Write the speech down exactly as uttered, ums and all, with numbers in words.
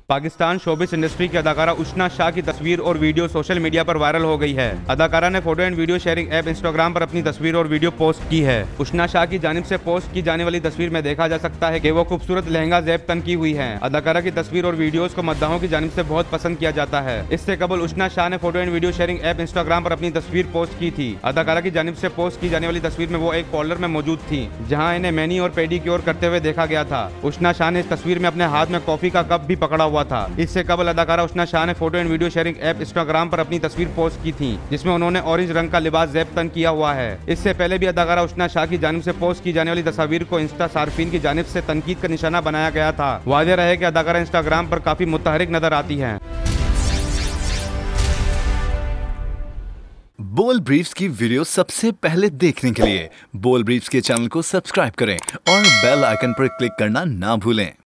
Pakistan showbiz industry की अदाकारा उशना शाह की तस्वीर और वीडियो सोशल मीडिया पर वायरल हो गई है। अदाकारा ने photo and video sharing app Instagram पर अपनी तस्वीर और वीडियो पोस्ट की है। उशना शाह की जानिब से पोस्ट की जाने वाली तस्वीर में देखा जा सकता है कि वो खूबसूरत लहंगा ज़ेब तन की हुई है। अदाकारा की तस्वीर और वीडियोस को मद्दाहों की जानिब से बहुत पसंद किया जाता है। इससे कबल उशना शाह ने photo and video sharing app Instagram पर अपनी तस्वीर पोस्ट की थी। अदाकारा की जानिब से पोस्ट की जाने वाली तस्वीर में वो एक पार्लर में मौजूद थी, जहाँ इन्हें मैनी और पेडिक्योर करते हुए देखा गया था। उशना शाह ने इस तस्वीर में अपने हाथ में कॉफी का कप भी पकड़ा हुआ था। इससे कबल अदाकारा उशना शाह ने photo and video sharing app Instagram पर अपनी तस्वीर पोस्ट की थी, जिसमें उन्होंने ऑरेंज रंग का लिबास ज़ेब तन किया हुआ है। इससे पहले भी अदाकारा उशना शाह की जानिब से पोस्ट की जाने वाली तस्वीर को इंस्टा सार्फिन की जानिब से तनकीद का निशाना बनाया गया था। वाज़ेह रहे कि अदाकारा इंस्टाग्राम पर काफी मुतहरिक नजर आती है। बोल ब्रीफ्स की वीडियो सबसे पहले देखने के लिए बोल ब्रीफ्स के चैनल को सब्सक्राइब करें और बेल आइकन पर क्लिक करना ना भूलें।